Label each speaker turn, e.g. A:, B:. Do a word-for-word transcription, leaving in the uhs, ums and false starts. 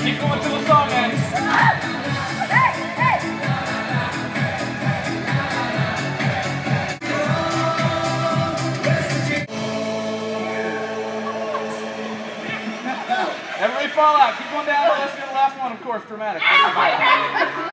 A: Keep going till the song ends. Everybody fall out. Keep going down. Let's get the last one, of course, dramatic.